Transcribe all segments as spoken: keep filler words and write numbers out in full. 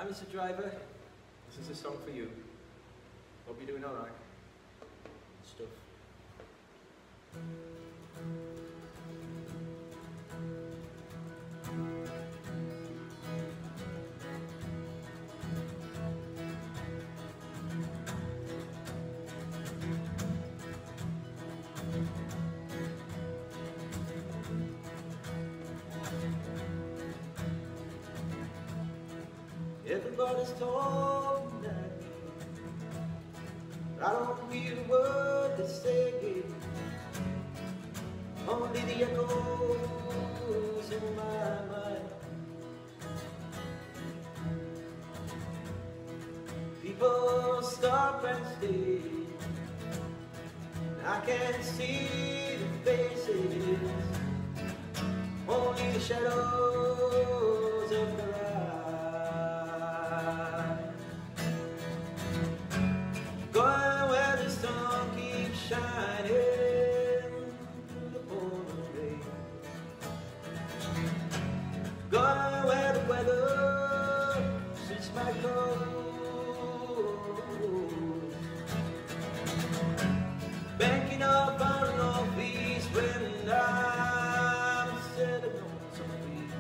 Hi, Mister Driver. This is a song for you. Hope you're doing alright. Stuff. Everybody's talking at me, but I don't hear a word they say. Only the echoes in my mind. People stop and stay, I can't see the faces, only the shadows of their eyes. Going where the sun keeps shining through the pouring rain. Going where the weather suits my clothes. Banking up on an old beast when I'm sitting on some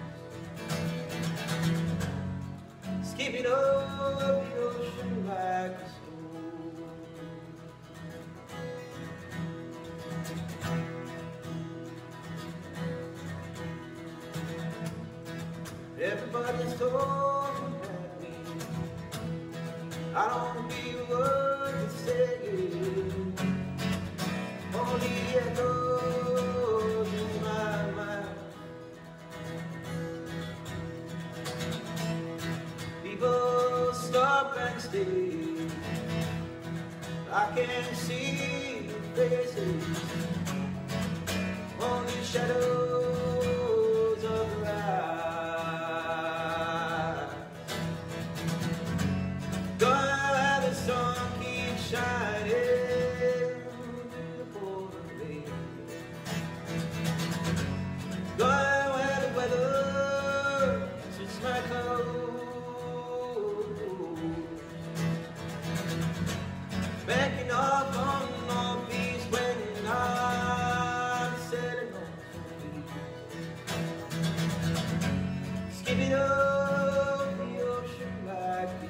beach, skipping over the ocean like a everybody's talking at me, I don't hear a word to say. Only the echoes in my mind. People stop and stay, I can't see the faces, only the shadows of their eyes. Going where the sun keeps shining through the pouring rain. Going where the weather suits my clothes. Backing up on all beats when I'm sailing on some beach, skipping over the ocean like a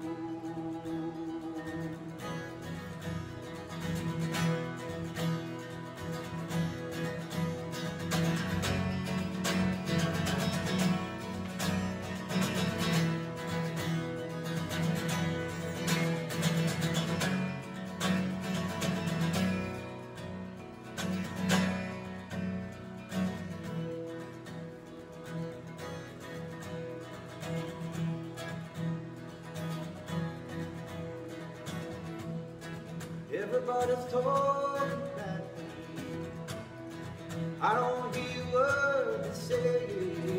everybody's talking at me, I don't hear a word to say.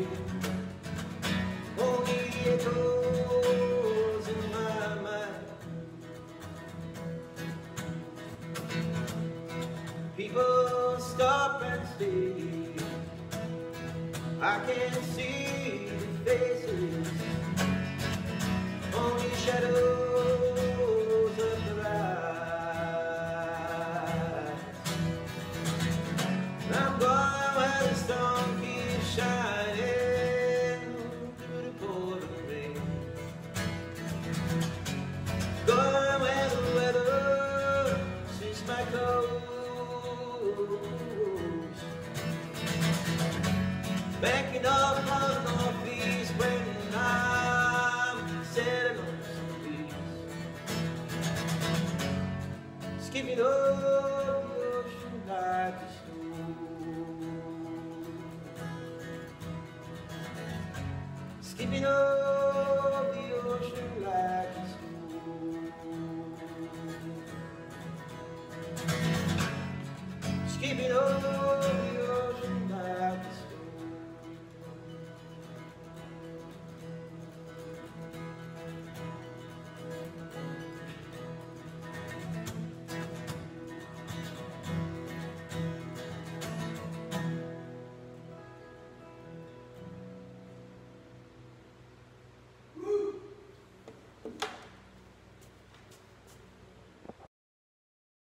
Only the echoes in my mind. People stop and stay, I can't see the faces, only shadows of their eyes. I'm going where the sun keeps shining through the pouring rain. Going where the weather suits my clothes. Banking up on all beats when I'm sailing on some beach, skipping over